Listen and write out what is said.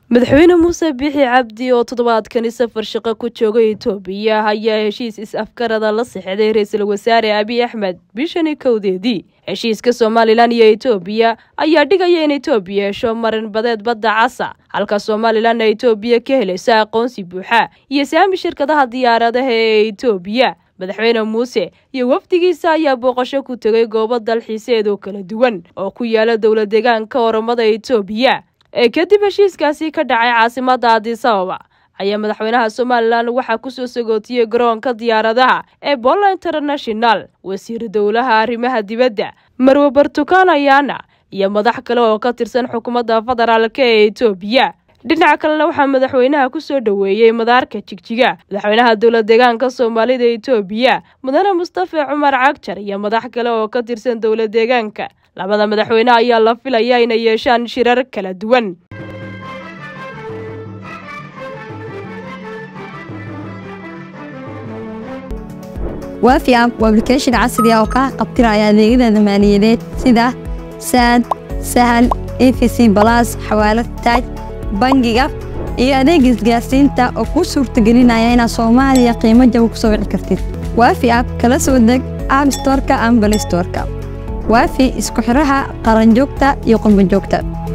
madaxweyne Muuse Biixi Cabdi oo toddobaadkan safar shaqo ku joogay Itoobiya ayaa heshiis is-afgarada la saxeexday ra'iisul wasaare Abiy Ahmed bishani kowdeedii. heshiiska Somaliland iyo Itoobiya ayaa dhigaya in Itoobiya hesho marin badeed badda Casa, halka Somaliland ay Itoobiya ka helayso aqoonsi buuxa iyo saami shirkadaha diyaaradaha ee Itoobiya. madaxweyne Muuse iyo wafdigiisa ayaa booqasho ku tagay goobo dalxiiseed oo kala duwan oo ku yaala dowlad deegaanka Oromada Itoobiya. kadib heshiiskaasi ka dhacay caasimadda Addis Ababa ayaa madaxweynaha Somaliland waxa ku soo sagootiyay garoonka diyaaradaha ee Bola International wasiir dowlaha arrimaha dibadda Marwo Bartukan Ayana iyo madax kale oo ka tirsan xukuumadda federaalka ee Itoobiya. dhinaca kalena waxaa madaxweynaha ku soo dhaweeyay madaarka Jigjiga madaxweynaha dowlad deegaanka Soomaalida ee Itoobiya Mudane Mustafa Cumar Cagjar iyo madax kale oo ka tirsan dowlad deegaanka. labada madaxweyne ayaa la filayaa inay yeeshaan shirar kala duwan. وافي اب وابلكيشن عصري oo ka qabtiraya adeegyada maaliyadeed sida SAD, Sahal, EFC Plus, xawaalad taaj, bangiga iyo adeegga isgaarsiinta oo ku suurtagelinaya in Soomaaliya qiimo jaban ku soo wici kartid. Waafi app kala soo deg App Store-ka ama Play Store-ka. waafi isku xiraha qaran joogta iyo qolban joogta.